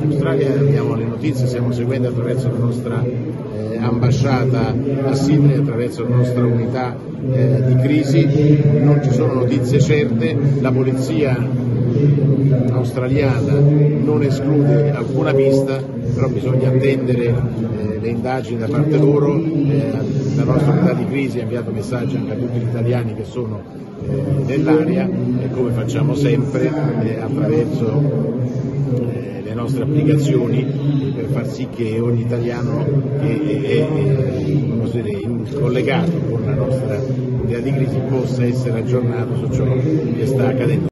Australia abbiamo le notizie, stiamo seguendo attraverso la nostra ambasciata a Sydney, attraverso la nostra unità di crisi. Non ci sono notizie certe, la polizia australiana non esclude alcuna pista, però bisogna attendere le indagini da parte loro. La nostra unità di crisi ha inviato messaggi anche a tutti gli italiani che sono nell'area, e come facciamo sempre attraverso le nostre applicazioni, per far sì che ogni italiano che è collegato con la nostra unità di crisi possa essere aggiornato su ciò che sta accadendo.